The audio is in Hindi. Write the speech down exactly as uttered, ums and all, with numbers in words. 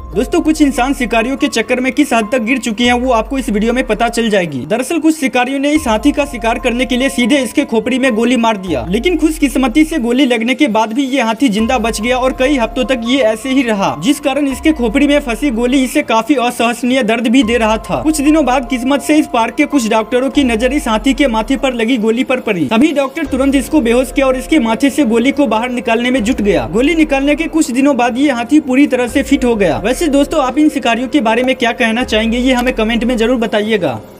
दोस्तों कुछ इंसान शिकारियों के चक्कर में किस हद तक गिर चुकी हैं वो आपको इस वीडियो में पता चल जाएगी। दरअसल कुछ शिकारियों ने इस हाथी का शिकार करने के लिए सीधे इसके खोपड़ी में गोली मार दिया, लेकिन खुशकिस्मती से गोली लगने के बाद भी ये हाथी जिंदा बच गया और कई हफ्तों तक ये ऐसे ही रहा, जिस कारण इसके खोपड़ी में फंसी गोली इसे काफी असहनीय दर्द भी दे रहा था। कुछ दिनों बाद किस्मत से इस पार्क के कुछ डॉक्टरों की नजर इस हाथी के माथे पर लगी गोली पर पड़ी। सभी डॉक्टर तुरंत इसको बेहोश किया और इसके माथे से गोली को बाहर निकालने में जुट गया। गोली निकालने के कुछ दिनों बाद ये हाथी पूरी तरह से फिट हो गया। वैसे दोस्तों आप इन शिकारियों के बारे में क्या कहना चाहेंगे, ये हमें कमेंट में जरूर बताइएगा।